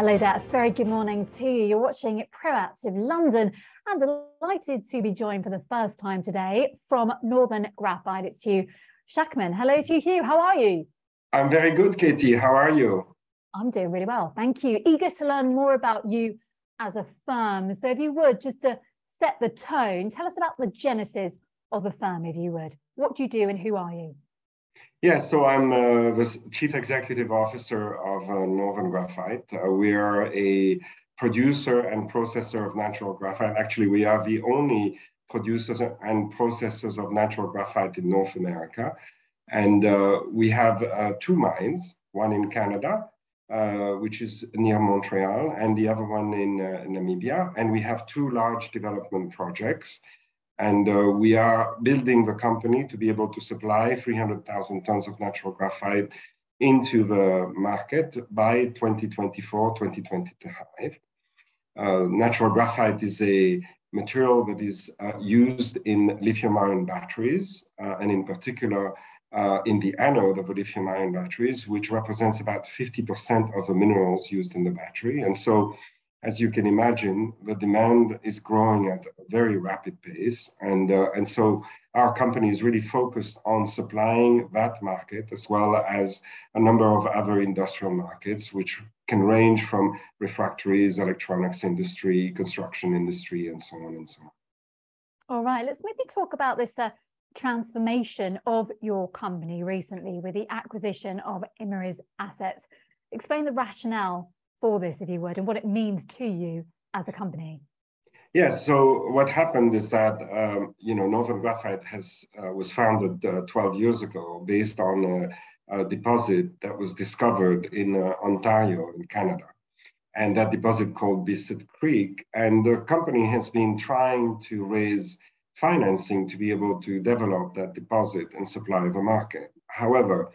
Hello there, very good morning to you. You're watching Proactive London. I'm delighted to be joined for the first time today from Northern Graphite. It's Hugues Jacquemin. Hello to you, Hugh. How are you? I'm very good, Katie. How are you? I'm doing really well, thank you. Eager to learn more about you as a firm. So if you would, just to set the tone, tell us about the genesis of the firm, if you would. What do you do and who are you? Yeah, so I'm the Chief Executive Officer of Northern Graphite. We are a producer and processor of natural graphite. Actually, we are the only producers and processors of natural graphite in North America. And we have two mines, one in Canada, which is near Montreal, and the other one in Namibia. And we have two large development projects. And we are building the company to be able to supply 300,000 tons of natural graphite into the market by 2024, 2025. Natural graphite is a material that is used in lithium-ion batteries, and in particular in the anode of the lithium-ion batteries, which represents about 50% of the minerals used in the battery. And so, as you can imagine, the demand is growing at a very rapid pace. And so our company is really focused on supplying that market as well as a number of other industrial markets, which can range from refractories, electronics industry, construction industry, and so on and so on. All right, let's maybe talk about this transformation of your company recently with the acquisition of Imerys assets. Explain the rationale for this, if you would, and what it means to you as a company. Yes. So what happened is that Northern Graphite was founded 12 years ago based on a deposit that was discovered in Ontario, in Canada, and that deposit called Bisset Creek. And the company has been trying to raise financing to be able to develop that deposit and supply the market. However,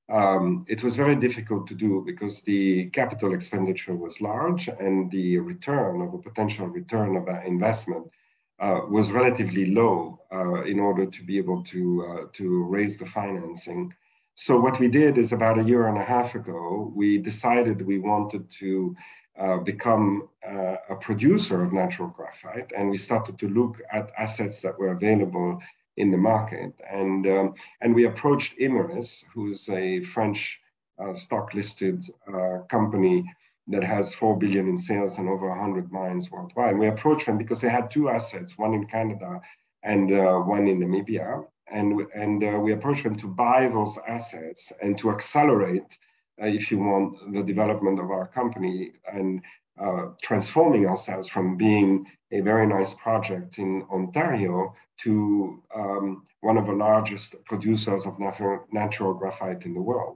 it was very difficult to do because the capital expenditure was large and the potential return of that investment was relatively low in order to be able to raise the financing. So what we did is about a year and a half ago, we decided we wanted to become a producer of natural graphite, and we started to look at assets that were available in the market. And we approached Imerys, who's a French stock-listed company that has 4 billion in sales and over 100 mines worldwide. And we approached them because they had two assets, one in Canada and one in Namibia. And we approached them to buy those assets and to accelerate, if you want, the development of our company and transforming ourselves from being a very nice project in Ontario to one of the largest producers of natural graphite in the world.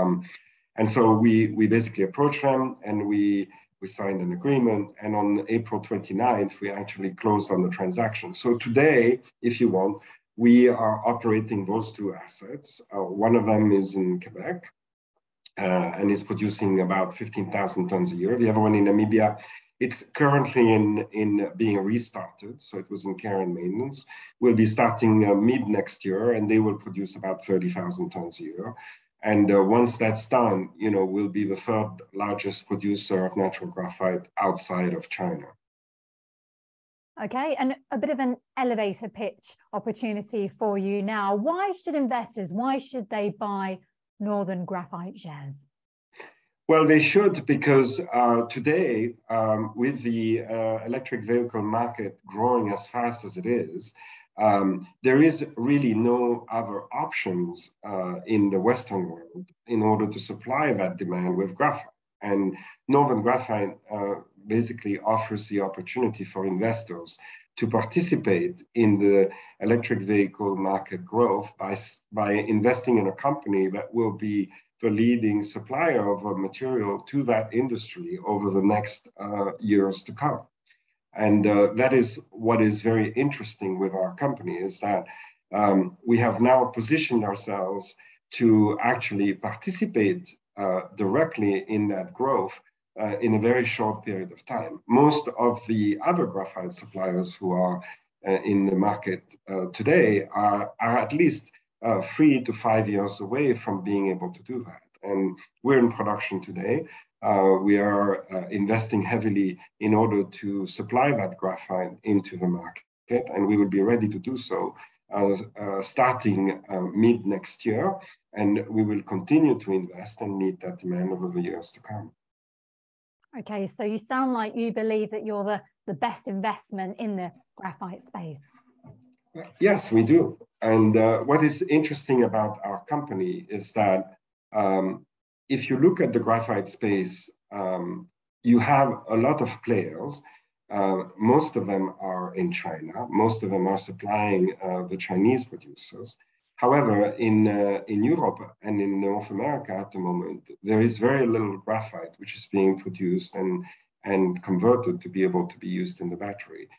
And so we basically approached them and we signed an agreement. And on April 29th, we actually closed on the transaction. So today, if you want, we are operating those two assets. One of them is in Quebec, and is producing about 15,000 tons a year. The other one in Namibia, it's currently in being restarted, so it was in care and maintenance. We'll be starting mid next year, and they will produce about 30,000 tons a year. And once that's done, we'll be the third largest producer of natural graphite outside of China. Okay, and a bit of an elevator pitch opportunity for you now. Why should they buy Northern Graphite shares? Well, they should, because today, with the electric vehicle market growing as fast as it is, there is really no other options in the Western world in order to supply that demand with graphite. And Northern Graphite basically offers the opportunity for investors to participate in the electric vehicle market growth by investing in a company that will be the leading supplier of a material to that industry over the next years to come. And that is what is very interesting with our company, is that we have now positioned ourselves to actually participate directly in that growth in a very short period of time. Most of the other graphite suppliers who are in the market today are at least 3 to 5 years away from being able to do that. And we're in production today. we are investing heavily in order to supply that graphite into the market, and we will be ready to do so starting mid next year, and we will continue to invest and meet that demand over the years to come. Okay, so you sound like you believe that you're the best investment in the graphite space. Yes, we do. And what is interesting about our company is that if you look at the graphite space, you have a lot of players. Most of them are in China. Most of them are supplying the Chinese producers. However, in Europe and in North America at the moment, there is very little graphite which is being produced and converted to be able to be used in the battery.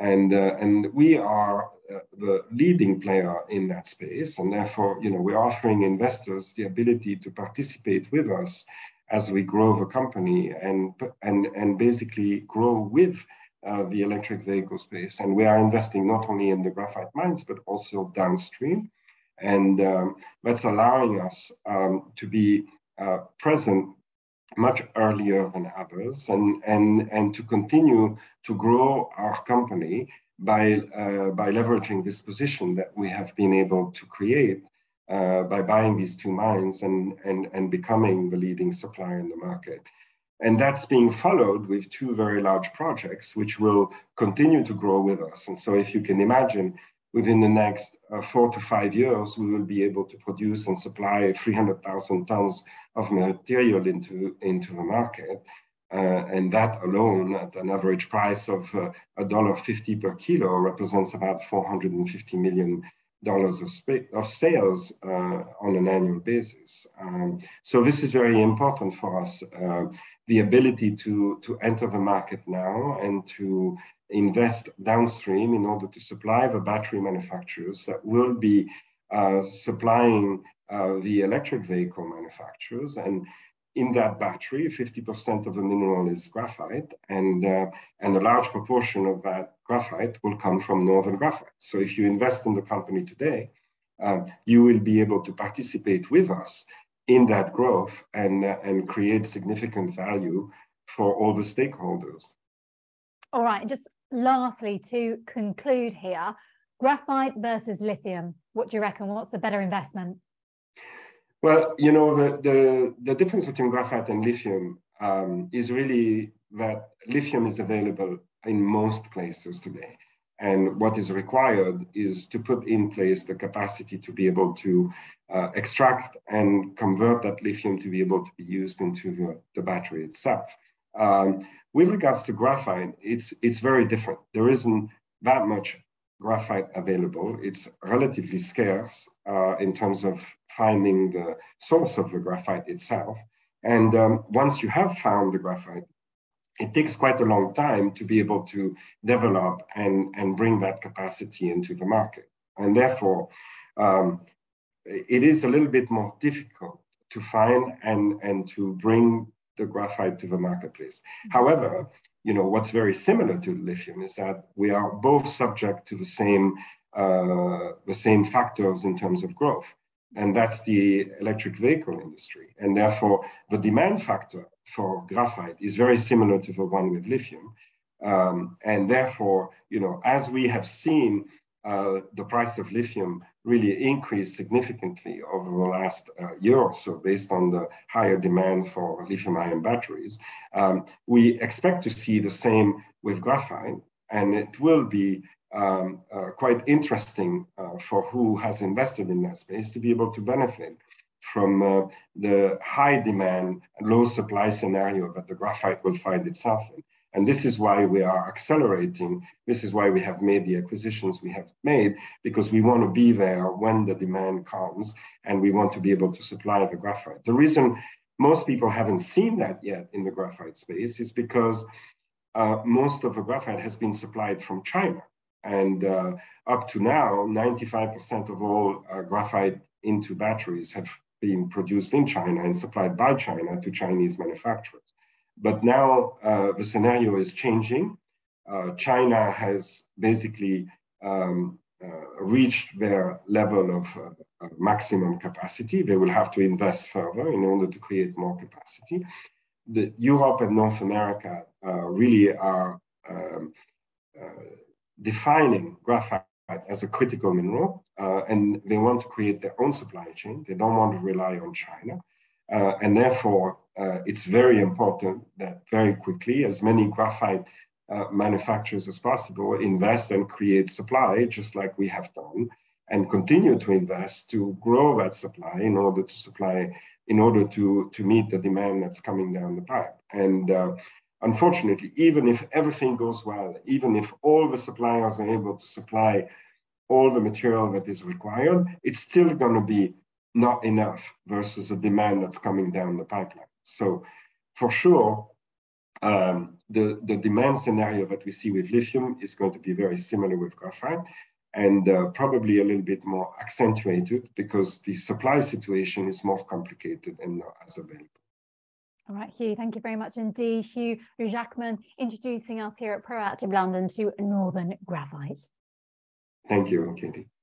And we are the leading player in that space, and therefore, we're offering investors the ability to participate with us as we grow the company and basically grow with the electric vehicle space. And we are investing not only in the graphite mines, but also downstream. And that's allowing us to be present much earlier than others and to continue to grow our company by leveraging this position that we have been able to create by buying these two mines and becoming the leading supplier in the market. And that's being followed with two very large projects, which will continue to grow with us. And so if you can imagine, within the next 4 to 5 years, we will be able to produce and supply 300,000 tons of material into the market. And that alone, at an average price of $1.50 per kilo, represents about $450 million of sales on an annual basis. So this is very important for us, the ability to enter the market now and to invest downstream in order to supply the battery manufacturers that will be supplying the electric vehicle manufacturers. And in that battery, 50% of the mineral is graphite, and a large proportion of that graphite will come from Northern Graphite. So if you invest in the company today, you will be able to participate with us in that growth and create significant value for all the stakeholders. All right, just lastly, to conclude here, graphite versus lithium, what do you reckon? What's the better investment? Well, the difference between graphite and lithium is really that lithium is available in most places today. And what is required is to put in place the capacity to be able to extract and convert that lithium to be able to be used into the battery itself. With regards to graphite, it's very different. There isn't that much graphite available. It's relatively scarce in terms of finding the source of the graphite itself. And once you have found the graphite, it takes quite a long time to be able to develop and bring that capacity into the market. And therefore, it is a little bit more difficult to find and to bring the graphite to the marketplace. However, what's very similar to lithium is that we are both subject to the same factors in terms of growth, and that's the electric vehicle industry. And therefore, the demand factor for graphite is very similar to the one with lithium. And therefore, as we have seen the price of lithium really increase significantly over the last year or so based on the higher demand for lithium-ion batteries, we expect to see the same with graphite, and it will be quite interesting for who has invested in that space to be able to benefit from the high demand, low supply scenario that the graphite will find itself in. And this is why we are accelerating. This is why we have made the acquisitions we have made, because we want to be there when the demand comes, and we want to be able to supply the graphite. The reason most people haven't seen that yet in the graphite space is because most of the graphite has been supplied from China. And up to now, 95% of all graphite into batteries have been produced in China and supplied by China to Chinese manufacturers. But now the scenario is changing. China has basically reached their level of maximum capacity. They will have to invest further in order to create more capacity. Europe and North America really are defining graphite as a critical mineral, and they want to create their own supply chain. They don't want to rely on China. And therefore, it's very important that very quickly, as many graphite manufacturers as possible invest and create supply, just like we have done, and continue to invest to grow that supply in order to meet the demand that's coming down the pipe. And unfortunately, even if everything goes well, even if all the suppliers are able to supply all the material that is required, it's still going to be not enough versus the demand that's coming down the pipeline. So for sure, the demand scenario that we see with lithium is going to be very similar with graphite, and probably a little bit more accentuated because the supply situation is more complicated and not as available. All right, Hugh, thank you very much indeed. Hugues Jacquemin introducing us here at Proactive London to Northern Graphite. Thank you, Katie.